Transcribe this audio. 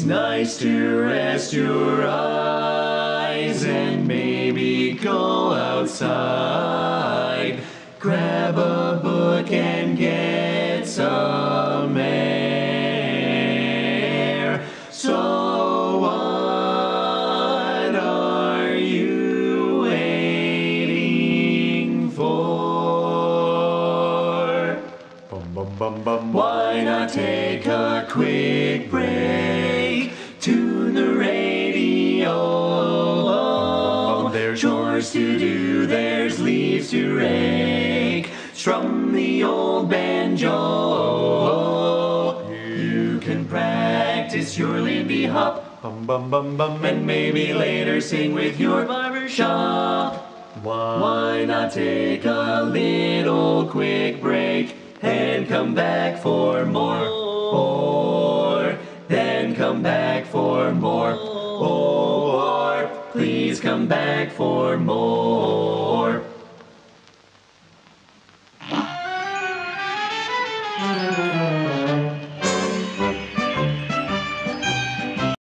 nice to rest your eyes and maybe go outside. Grab a book and get some air. So what are you waiting for? Why not take a quick break? Tune the radio. There's chores to do, there's leaves to rake. Strum the old banjo. You can practice your Lindy Hop. And maybe later sing with your barbershop. Why not take a little quick break and come back for more? Or then come back for more. Or please come back for more.